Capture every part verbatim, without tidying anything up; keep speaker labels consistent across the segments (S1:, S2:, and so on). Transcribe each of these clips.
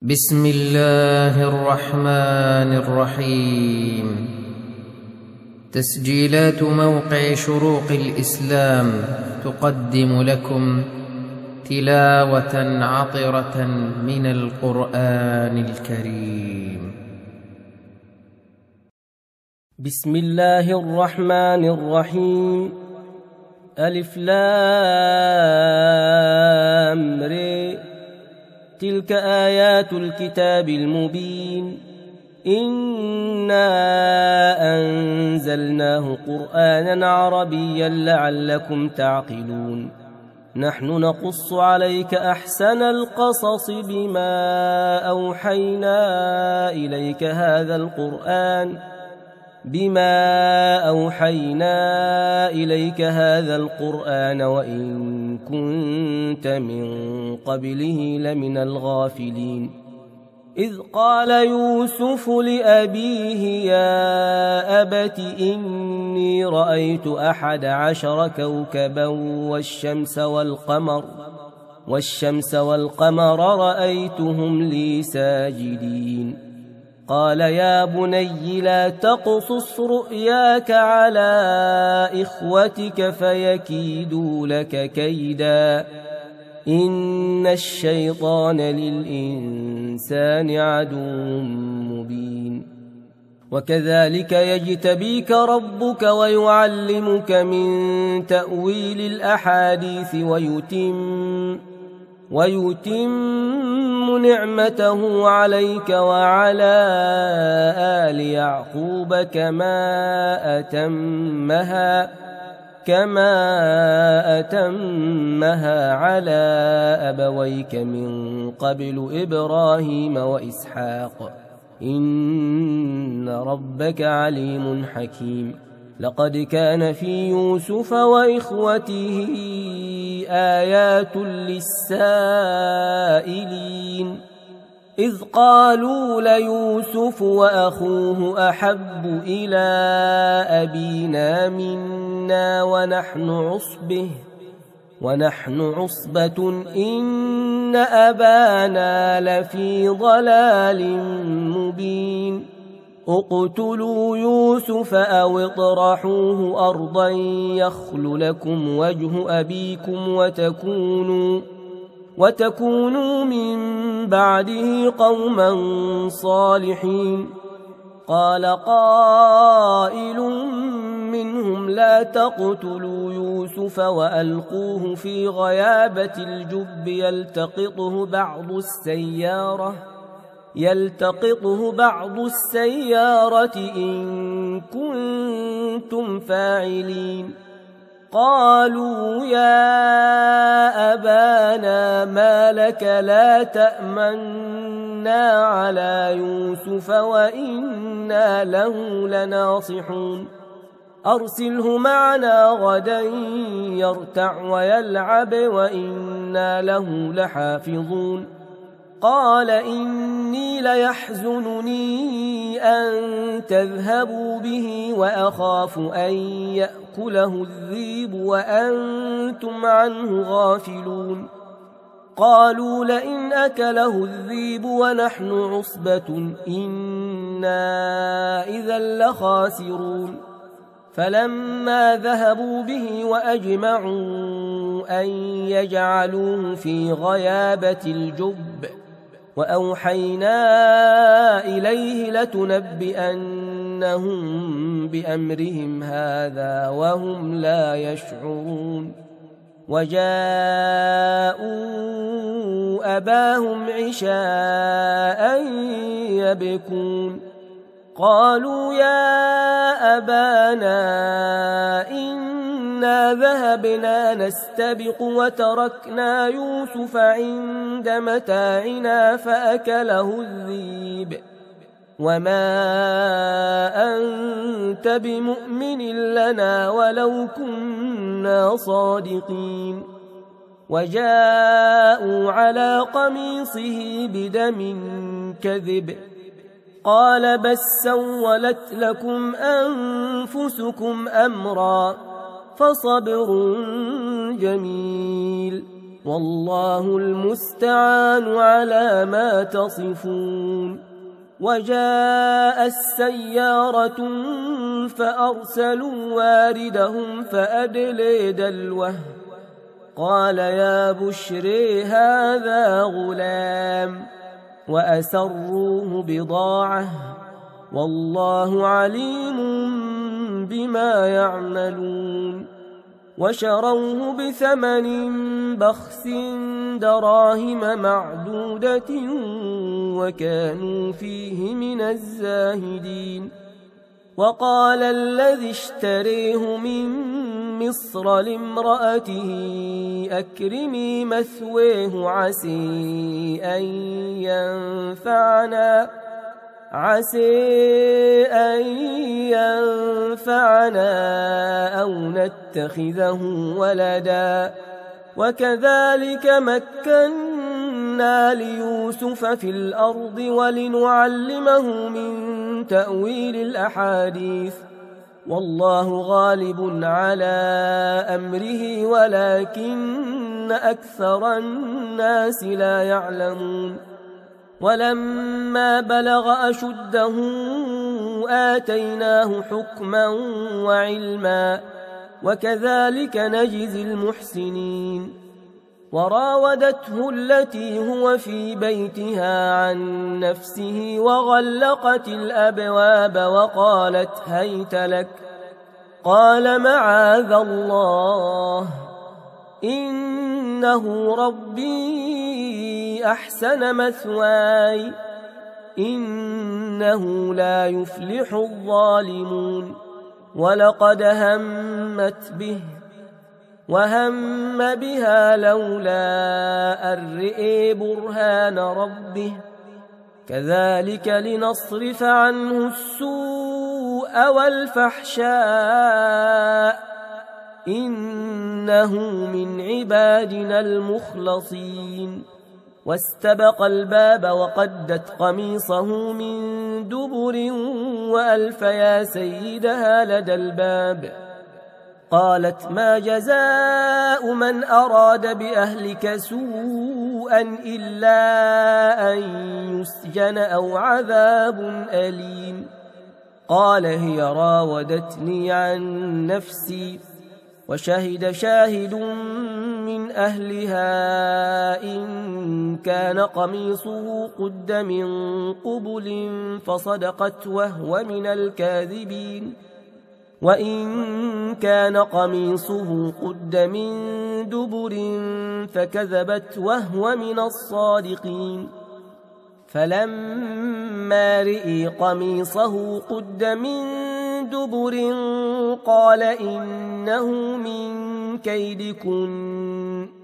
S1: بسم الله الرحمن الرحيم. تسجيلات موقع شروق الإسلام تقدم لكم تلاوة عطرة من القرآن الكريم.
S2: بسم الله الرحمن الرحيم. ألف لام ر. تلك آيات الكتاب المبين. إنا أنزلناه قرآنا عربيا لعلكم تعقلون. نحن نقص عليك أحسن القصص بما أوحينا إليك هذا القرآن بما أوحينا إليك هذا القرآن وإن كنت من قبله لمن الغافلين. إذ قال يوسف لأبيه يا أبت إني رأيت أحد عشر كوكبا والشمس والقمر والشمس والقمر رأيتهم لي ساجدين. قال يا بني لا تقصص رؤياك على إخوتك فيكيدوا لك كيدا إن الشيطان للإنسان عدو مبين. وكذلك يجتبيك ربك ويعلمك من تأويل الأحاديث ويتم ويتم نعمته عليك وعلى آل يعقوب كما أتمها كما أتمها على أبويك من قبل إبراهيم وإسحاق إن ربك عليم حكيم. لقد كان في يوسف وإخوته آيات للسائلين. إذ قالوا ليوسف وأخوه أحب إلى أبينا منا ونحن عصبة ونحن عصبة إن أبانا لفي ضلال مبين. اقتلوا يوسف أو اطرحوه أرضا يخل لكم وجه أبيكم وتكونوا وتكونوا من بعده قوما صالحين. قال قائل منهم لا تقتلوا يوسف وألقوه في غيابة الجب يلتقطه بعض السيارة يلتقطه بعض السيارة إن كنتم فاعلين. قالوا يا أبانا ما لك لا تأمنا على يوسف وإنا له لناصحون. أرسله معنا غدا يرتع ويلعب وإنا له لحافظون. قال إني ليحزنني أن تذهبوا به وأخاف أن يأكله الذئب وأنتم عنه غافلون. قالوا لئن أكله الذئب ونحن عصبة إنا إذا لخاسرون. فلما ذهبوا به وأجمعوا أن يجعلوه في غيابة الجب وأوحينا إليه لتنبئنهم بأمرهم هذا وهم لا يشعرون. وجاءوا أباهم عشاء يبكون. قالوا يا أبانا إنا ذهبنا نستبق وتركنا يوسف عند متاعنا فأكله الذئب وما أنت بمؤمن لنا ولو كنا صادقين. وجاءوا على قميصه بدم كذب. قال بل سولت لكم أنفسكم أمرا فصبر جميل. والله المستعان على ما تصفون. وجاء السيارة فأرسلوا واردهم فأدلي دلوه قال يا بشري هذا غلام وأسروه بضاعة والله عليم بما يعملون. وشروه بثمن بخس دراهم معدودة وكانوا فيه من الزاهدين. وقال الذي اشتريه من مصر لامرأته أكرمي مثويه عسي أن ينفعنا عسى أن ينفعنا أو نتخذه ولدا وكذلك مكنا ليوسف في الأرض ولنعلمه من تأويل الأحاديث والله غالب على أمره ولكن أكثر الناس لا يعلمون. ولما بلغ أشده آتيناه حكما وعلما وكذلك نجزي المحسنين. وراودته التي هو في بيتها عن نفسه وغلقت الأبواب وقالت هيت لك قال معاذ الله إنه ربي أحسن مثواي إنه لا يفلح الظالمون. ولقد همت به وهم بها لولا أن رئي برهان ربه كذلك لنصرف عنه السوء والفحشاء إنه من عبادنا المخلصين. واستبق الباب وقدت قميصه من دبر وألف يا سيدها لدى الباب قالت ما جزاء من أراد بأهلك سوءا إلا أن يسجن أو عذاب أليم. قال هي راودتني عن نفسي وشهد شاهد من أهلها إن كان قميصه قد من قبل فصدقت وهو من الكاذبين وإن كان قميصه قد من دبر فكذبت وهو من الصادقين. فلما رئي قميصه قد من دبر قال إنه من كيدكن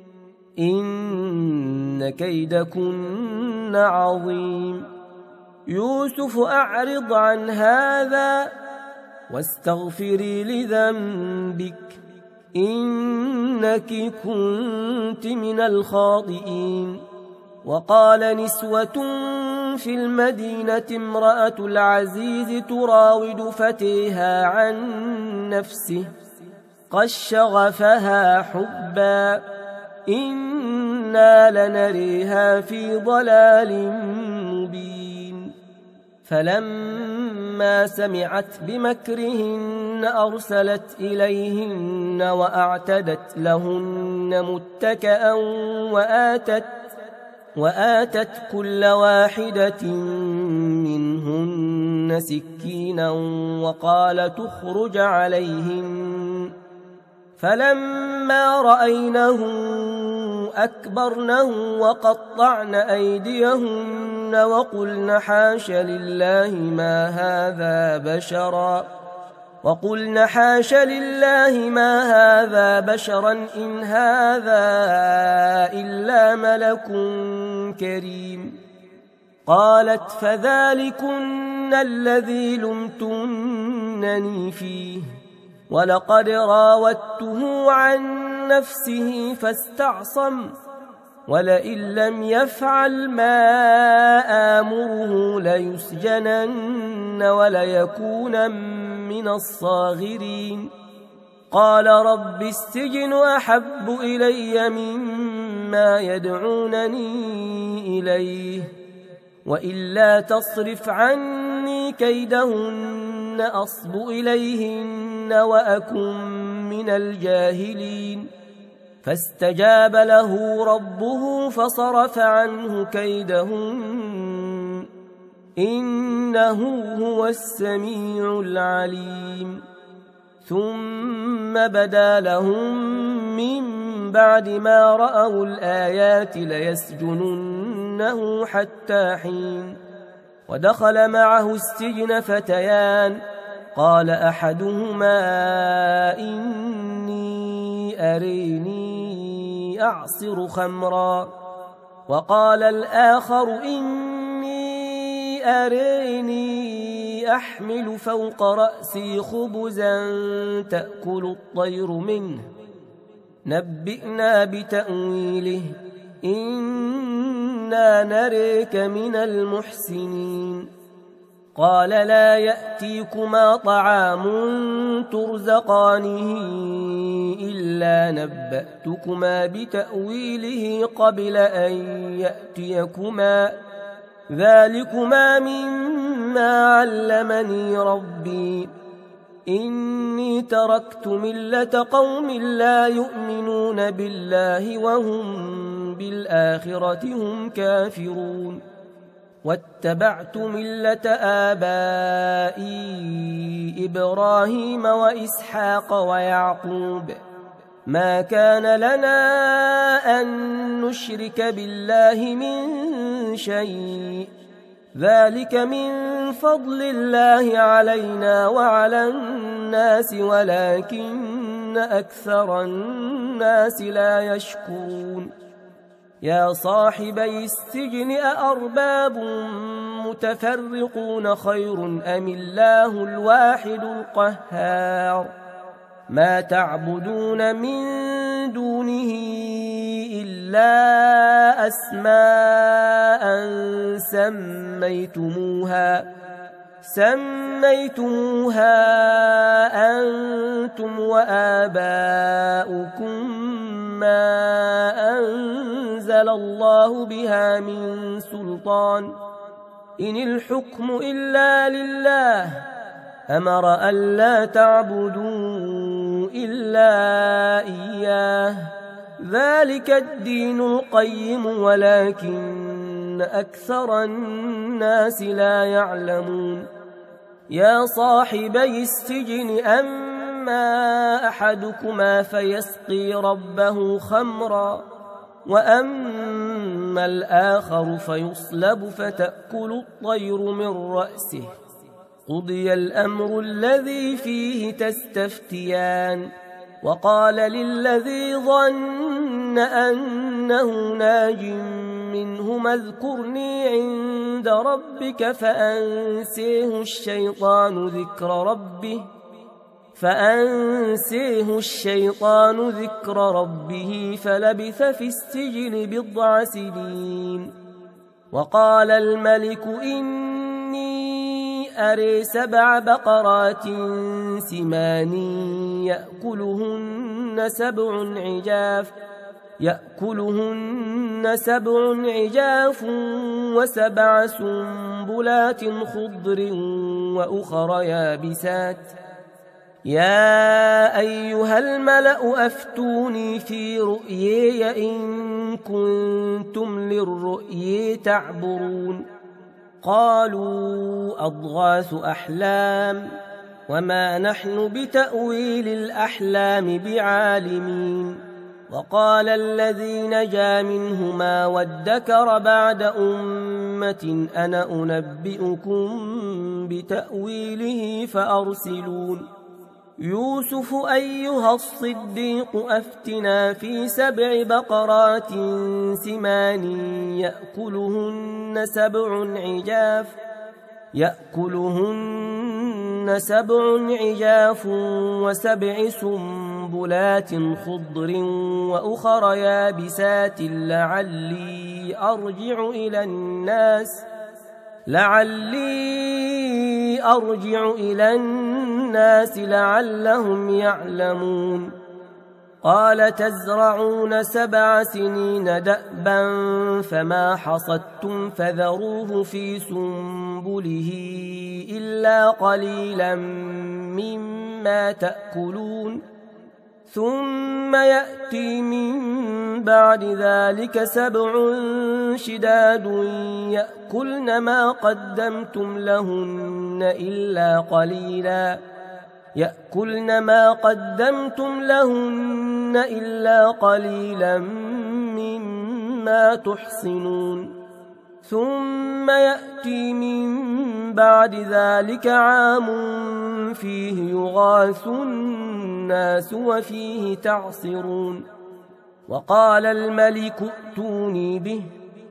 S2: إن كيدكن عظيم. يوسف أعرض عن هذا واستغفري لذنبك إنك كنت من الخاطئين. وقال نسوة في المدينة امرأة العزيز تراود فتيها عن نفسه قد شغفها حبا إنا لنريها في ضلال مبين. فلما سمعت بمكرهن أرسلت إليهن وأعتدت لهن متكئا وآتت وآتت كل واحدة منهن سكينا وقال تخرج عليهن فلما رأينه أكبرنه وقطعن أيديهن وقلن حاش لله ما هذا بشرا وقلن حاش لله ما هذا بشرا إن هذا إلا ملك كريم. قالت فذلكن الذي لمتنني فيه ولقد راودته عن نفسه فاستعصم ولئن لم يفعل ما آمره ليسجنن وليكون من الصاغرين. قال رب السجن أحب إلي مما مما يدعونني إليه، وإلا تصرف عني كيدهن أصب إليهن وأكن من الجاهلين. فاستجاب له ربه فصرف عنه كيدهن، إنه هو السميع العليم. ثم بدا لهم من بعد ما رأوا الآيات ليسجننه حتى حين. ودخل معه السجن فتيان، قال أحدهما إني أريني أعصر خمرا، وقال الآخر إني أريني أحمل فوق رأسي خبزا تأكل الطير منه، نبئنا بتأويله إنا نريك من المحسنين. قال لا يأتيكما طعام ترزقانه إلا نبأتكما بتأويله قبل أن يأتيكما، ذلكما مما علمني ربي، إني تركت ملة قوم لا يؤمنون بالله وهم بالآخرة هم كافرون، واتبعت ملة آبائي إبراهيم وإسحاق ويعقوب، ما كان لنا أن نشرك بالله من شيء، ذلك من فضل الله علينا وعلى الناس ولكن أكثر الناس لا يشكرون. يا صاحبي السجن أأرباب متفرقون خير أم الله الواحد القهار؟ ما تعبدون من دونه إلا أسماء سميتموها سميتموها أنتم وآباؤكم ما أنزل الله بها من سلطان، إن الحكم إلا لله، أمر ألا تعبدوا إلا إياه، ذلك الدين القيم ولكن أكثر الناس لا يعلمون. يا صاحبي السجن أما أحدكما فيسقي ربه خمرا، وأما الآخر فيصلب فتأكل الطير من رأسه، قضي الأمر الذي فيه تستفتيان. وقال للذي ظن أنه ناج منهما اذكرني عند ربك فأنسيه الشيطان ذكر ربه فأنسيه الشيطان ذكر ربه فلبث في السجن بضع سنين. وقال الملك إني أري سبع بقرات سمان يأكلهن سبع عجاف يأكلهن سبع عجاف وسبع سنبلات خضر وأخر يابسات. يا أيها الملأ أفتوني في رؤياي إن كنتم للرؤيا تعبرون. قالوا أضغاث أحلام وما نحن بتأويل الأحلام بعالمين. وقال الذي نجا منهما وادكر بعد أمة أنا أنبئكم بتأويله فأرسلون. يوسف أيها الصديق أفتنا في سبع بقرات سمان يأكلهن سبع عجاف يأكلهن سبع عجاف وسبع سنبلات خضر وأخر يابسات لعلي أرجع إلى الناس لعلي أرجع إلى الناس لعلهم يعلمون. قال تزرعون سبع سنين دأبا فما حصدتم فذروه في سنبله إلا قليلا مما تأكلون ثم يأتي من بعد ذلك سبع شداد يأكلن ما قدمتم لهن إلا قليلا يأكلن ما قدمتم لهن إلا قليلا مما تحصنون ثم يأتي من بعد ذلك عام فيه يغاث الناس وفيه تعصرون وقال الملك ائتوني به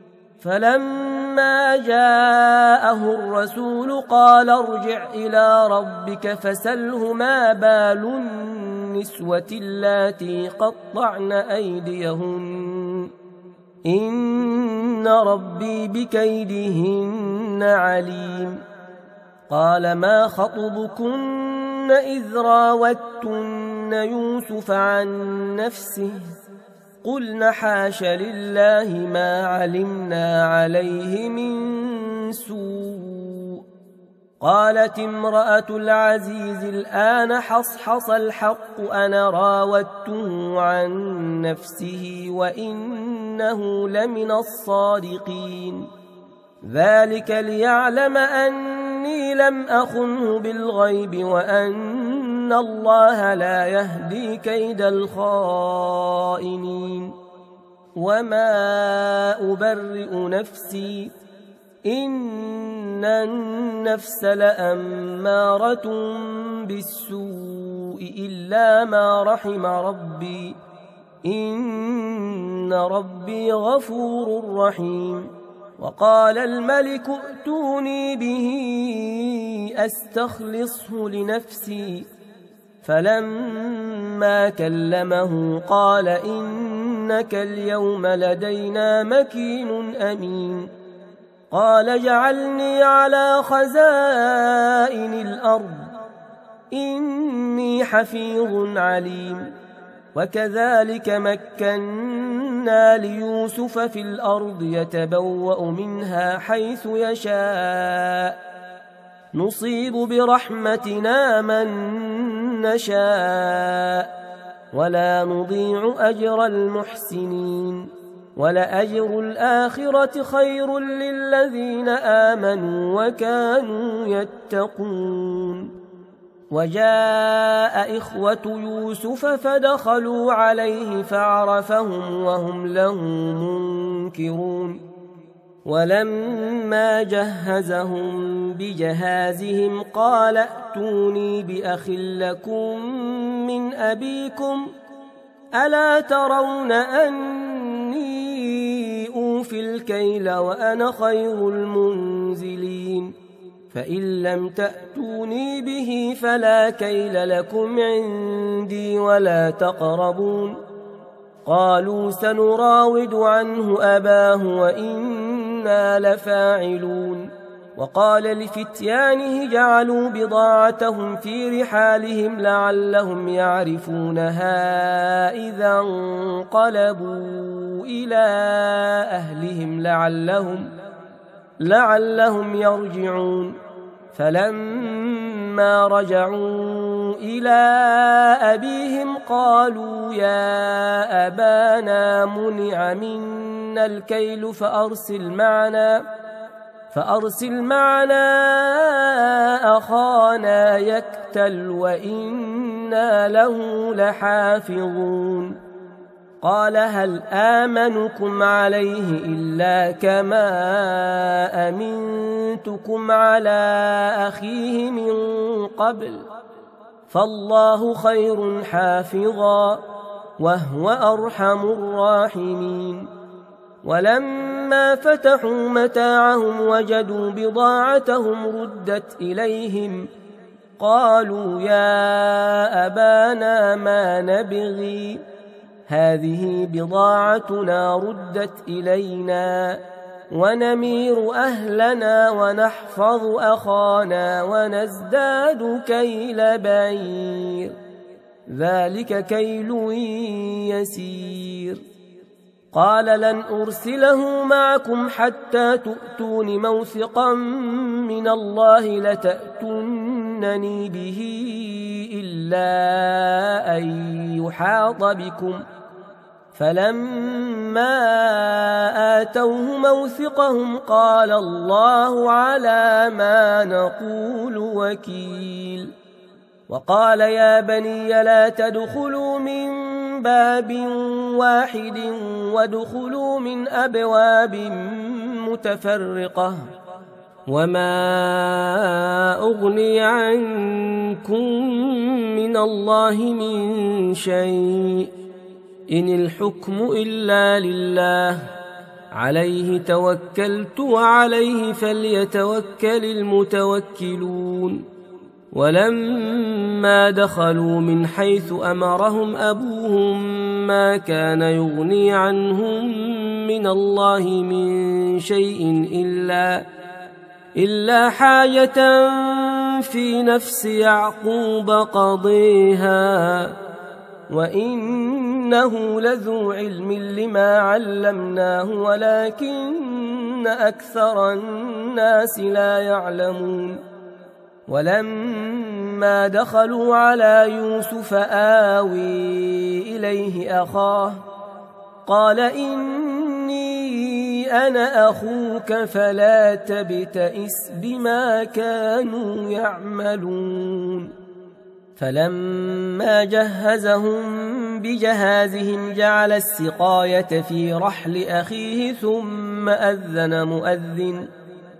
S2: فلما جاءه الرسول قال ارجع إلى ربك فسله ما بال النسوة اللاتي قطعن أيديهن إن ربي بكيدهن عليم قال ما خطبكن إذ راوتن يوسف عن نفسه قلن حاش لله ما علمنا عليه من سوء قالت امرأة العزيز الآن حصحص الحق أنا راودته عن نفسه وإنه لمن الصادقين ذلك ليعلم أني لم أخنه بالغيب وأن الله لا يهدي كيد الخائنين وما أبرئ نفسي إن النفس لأمارة بالسوء إلا ما رحم ربي إن ربي غفور رحيم وقال الملك ائتوني به أستخلصه لنفسي فلما كلمه قال إنك اليوم لدينا مكين أمين قال اجعلني على خزائن الأرض إني حفيظ عليم وكذلك مكنا ليوسف في الأرض يتبوأ منها حيث يشاء نصيب برحمتنا من نشاء ولا نضيع أجر المحسنين ولأجر الآخرة خير للذين آمنوا وكانوا يتقون وجاء إخوة يوسف فدخلوا عليه فعرفهم وهم له منكرون ولما جهزهم بجهازهم قال ائتوني بأخ لكم من أبيكم ألا ترون أني أوفي الكيل وأنا خير المنزلين فإن لم تأتوني به فلا كيل لكم عندي ولا تقربون قالوا سنراود عنه أباه وإنا لفاعلون وقال لفتيانه جعلوا بضاعتهم في رحالهم لعلهم يعرفونها إذا انقلبوا إلى أهلهم لعلهم لعلهم يرجعون فلما رجعوا إلى أبيهم قالوا يا أبانا منع منا الكيل فأرسل معنا فأرسل معنا أخانا يكتل وإنا له لحافظون قال هل آمنكم عليه إلا كما أمنتكم على أخيه من قبل فالله خير حافظا وهو أرحم الراحمين ولما فتحوا متاعهم وجدوا بضاعتهم ردت إليهم قالوا يا أبانا ما نبغي هذه بضاعتنا ردت إلينا ونمير أهلنا ونحفظ أخانا ونزداد كيل بعير ذلك كيل يسير. قال لن أرسله معكم حتى تؤتون موثقا من الله لتأتونني به إلا أن يحاط بكم. فلما آتوه موثقهم قال الله على ما نقول وكيل. وقال يا بني لا تدخلوا من باب واحد وادخلوا من أبواب متفرقة وما أغني عنكم من الله من شيء إن الحكم إلا لله عليه توكلت وعليه فليتوكل المتوكلون. ولما دخلوا من حيث أمرهم أبوهم ما كان يغني عنهم من الله من شيء إلا, إلا حاجة في نفس يعقوب قضيها وإنه لذو علم لما علمناه ولكن أكثر الناس لا يعلمون. ولما دخلوا على يوسف آوي إليه أخاه قال إني أنا أخوك فلا تبتئس بما كانوا يعملون. فلما جهزهم بجهازهم جعل السقاية في رحل أخيه ثم أذن مؤذن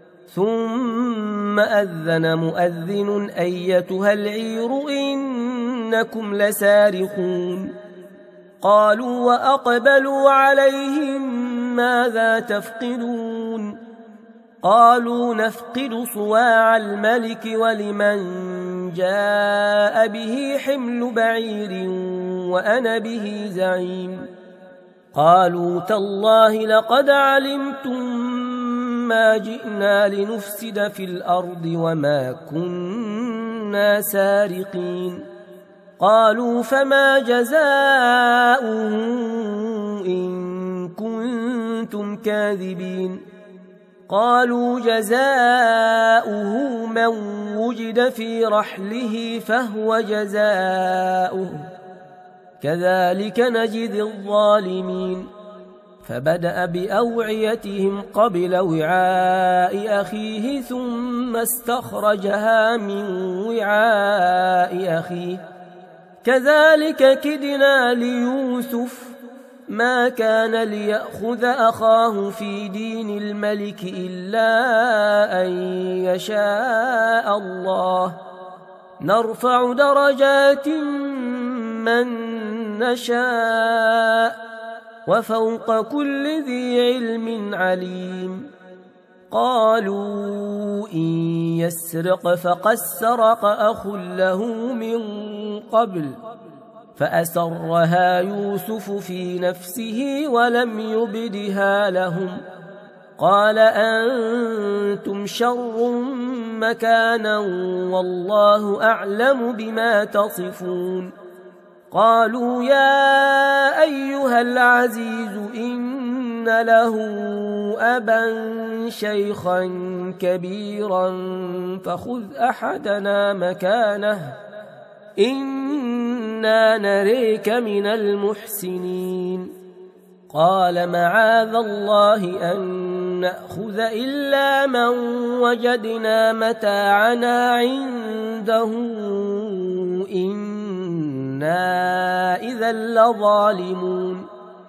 S2: ثم أذن مؤذن أيتها العير إنكم لسارقون. قالوا وأقبلوا عليهم ماذا تفقدون؟ قالوا نفقد صواع الملك ولمن جاء به حمل بعير وأنا به زعيم. قالوا تالله لقد علمتم ما جئنا لنفسد في الأرض وما كنا سارقين. قالوا فما جزاؤه إن كنتم كاذبين؟ قالوا جزاؤه من وجد في رحله فهو جزاؤه كذلك نجزي الظالمين. فبدأ بأوعيتهم قبل وعاء أخيه ثم استخرجها من وعاء أخيه كذلك كدنا ليوسف ما كان ليأخذ أخاه في دين الملك إلا أن يشاء الله نرفع درجات من نشاء وفوق كل ذي علم عليم. قالوا إن يسرق فقد سرق أخ له من قبل فأسرها يوسف في نفسه ولم يبدها لهم. قال أنتم شر مكانا والله أعلم بما تصفون. قالوا يا أيها العزيز إن له أبا شيخا كبيرا فخذ أحدنا مكانه إنا نريك من المحسنين. قال معاذ الله أن نأخذ إلا من وجدنا متاعنا عنده إنا إذا لظالمون.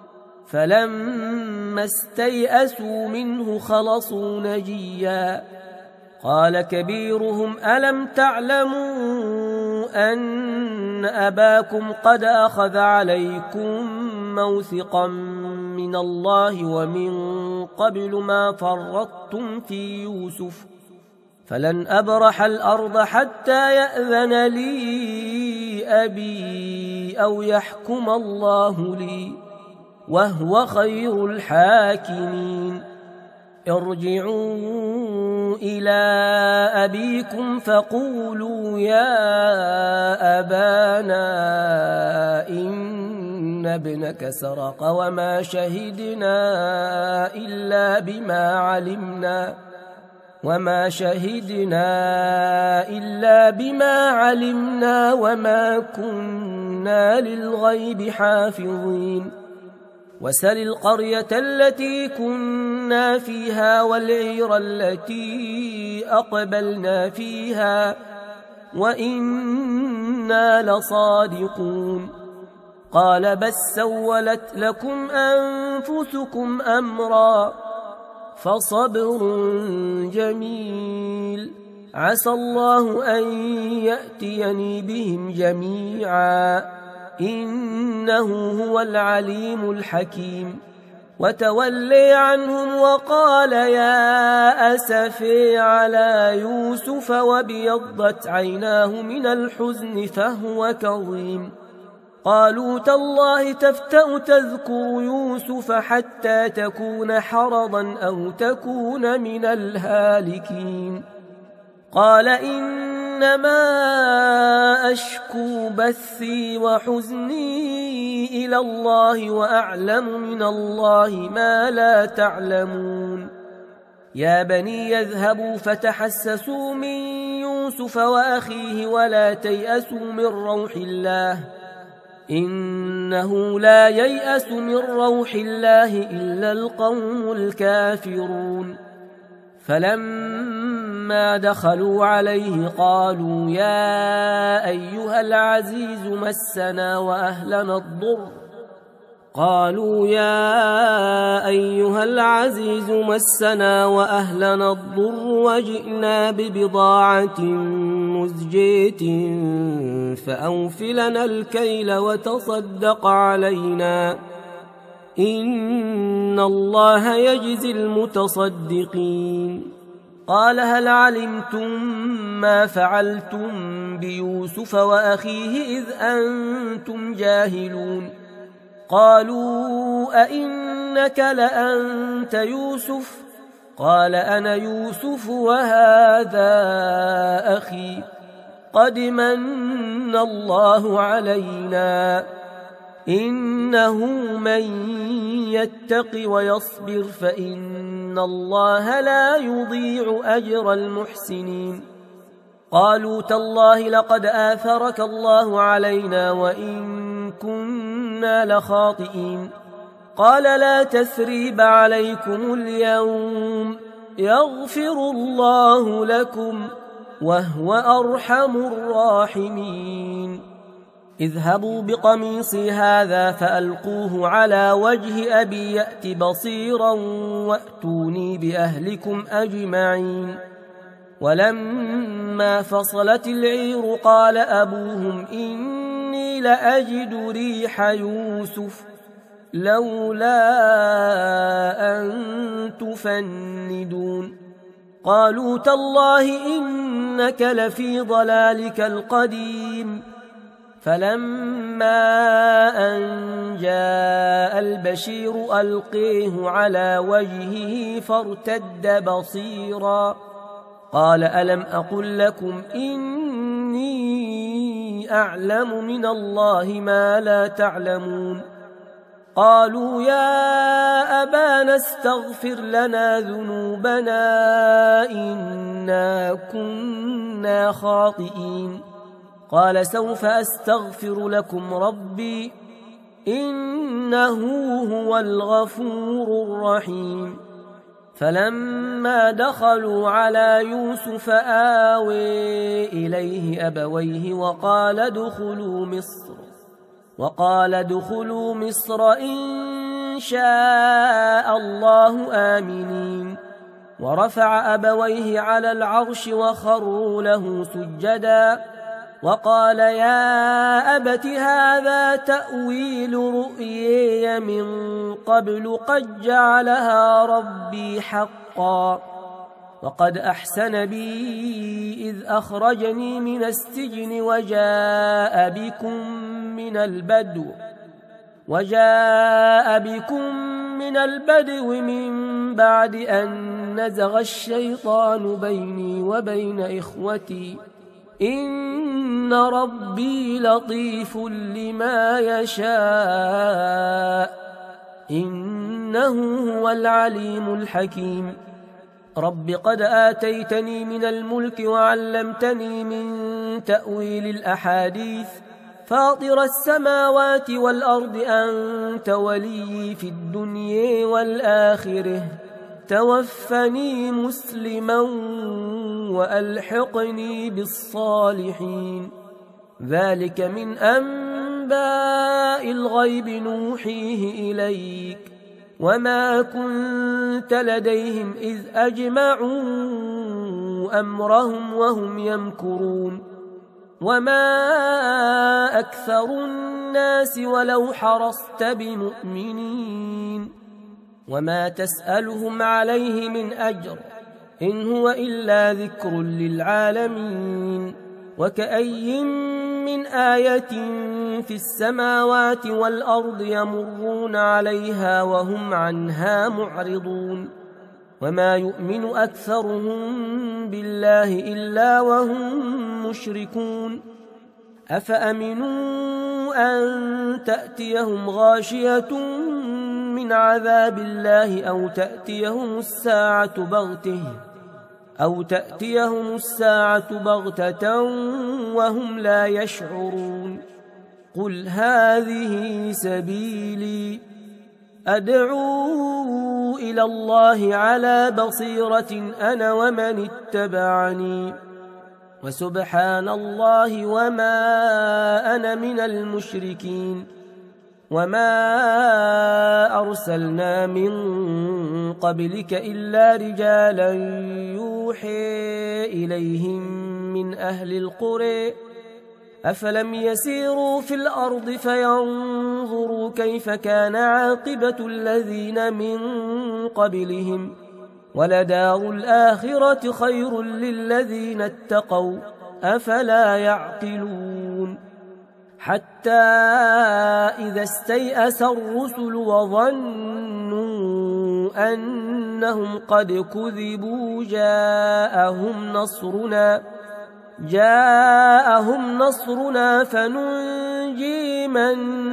S2: فلما استيئسوا منه خلصوا نجيا. قال كبيرهم ألم تعلموا أن أباكم قد أخذ عليكم موثقا من الله ومن قبل ما فرطتم في يوسف فلن أبرح الأرض حتى يأذن لي أبي أو يحكم الله لي وهو خير الحاكمين. ارجعوا إلى أبيكم فقولوا يا أبانا إن ابنك سرق وما شهدنا إلا بما علمنا وما شهدنا إلا بما علمنا وما كنا للغيب حافظين وسل القرية التي كنا فيها والعير التي أقبلنا فيها وإنا لصادقون قال بل سولت لكم أنفسكم أمرا فصبر جميل عسى الله أن يأتيني بهم جميعا إنه هو العليم الحكيم وتولي عنهم وقال يا أسفي على يوسف وابيضت عيناه من الحزن فهو كظيم قالوا تالله تفتأ تذكر يوسف حتى تكون حرضا أو تكون من الهالكين قال إنما أشكو بثي وحزني إلى الله وأعلم من الله ما لا تعلمون يا بني يذهبوا فتحسسوا من يوسف وأخيه ولا تيأسوا من روح الله إنه لا ييأس من روح الله إلا القوم الكافرون فلما دخلوا عليه قالوا يا أيها العزيز مسنا وأهلنا الضر قالوا يا أيها العزيز مسنا وأهلنا الضر وجئنا ببضاعة مزجاة فأوف لنا الكيل وتصدق علينا إن الله يجزي المتصدقين قال هل علمتم ما فعلتم بيوسف وأخيه إذ أنتم جاهلون قالوا أئنك لأنت يوسف قال أنا يوسف وهذا أخي قد من الله علينا إنه من يتق ويصبر فإن الله لا يضيع أجر المحسنين قالوا تالله لقد آثرك الله علينا وإن كنا لخاطئين قال لا تثريب عليكم اليوم يغفر الله لكم وهو أرحم الراحمين اذهبوا بقميصي هذا فألقوه على وجه أبي يأت بصيرا وأتوني بأهلكم أجمعين ولما فصلت العير قال أبوهم إني لأجد ريح يوسف لولا أن تفندون قالوا تالله إنك لفي ضلالك القديم فلما أن جاء البشير ألقيه على وجهه فارتد بصيرا قال ألم أقل لكم إني أعلم من الله ما لا تعلمون قالوا يا أبانا استغفر لنا ذنوبنا إنا كنا خاطئين قال سوف أستغفر لكم ربي إنه هو الغفور الرحيم فلما دخلوا على يوسف آوي إليه أبويه وقال ادخلوا مصر وقال ادخلوا مصر إن شاء الله آمنين ورفع أبويه على العرش وخروا له سجدا وقال يا أبت هذا تأويل رؤيي من قبل قد جعلها ربي حقا وقد أحسن بي إذ أخرجني من السجن وجاء بكم من البدو وجاء بكم من البدو من بعد أن نزغ الشيطان بيني وبين إخوتي إن ربي لطيف لما يشاء إنه هو العليم الحكيم رب قد آتيتني من الملك وعلمتني من تأويل الأحاديث فاطر السماوات والأرض أنت ولي في الدنيا والآخرة توفني مسلما وألحقني بالصالحين ذلك من أنباء الغيب نوحيه إليك وما كنت لديهم إذ أجمعوا أمرهم وهم يمكرون وما أكثر الناس ولو حرصت بمؤمنين وما تسألهم عليه من أجر إن هو إلا ذكر للعالمين وكأي من آية في السماوات والأرض يمرون عليها وهم عنها معرضون وما يؤمن أكثرهم بالله إلا وهم مشركون أفأمنوا أن تأتيهم غاشية من عذاب الله أو تأتيهم الساعة بغتة أو تأتيهم الساعة بغتة وهم لا يشعرون قل هذه سبيلي أدعو إلى الله على بصيرة أنا ومن اتبعني وسبحان الله وما أنا من المشركين وما أرسلنا من قبلك إلا رجالا يوحي إليهم من أهل القرى أفلم يسيروا في الأرض فينظروا كيف كان عاقبة الذين من قبلهم ولدار الآخرة خير للذين اتقوا أفلا يعقلون حتى إذا استيأس الرسل وظنوا أنهم قد كذبوا جاءهم نصرنا جاءهم نصرنا فننجي من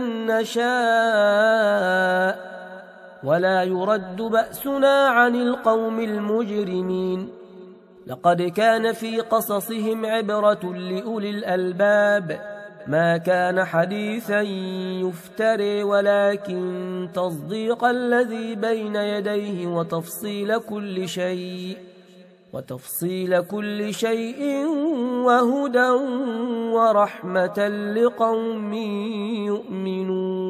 S2: نشاء ولا يرد بأسنا عن القوم المجرمين لقد كان في قصصهم عبرة لأولي الألباب ما كان حديثا يفتري ولكن تصديق الذي بين يديه وتفصيل كل شيء وتفصيل كل شيء وهدى ورحمة لقوم يؤمنون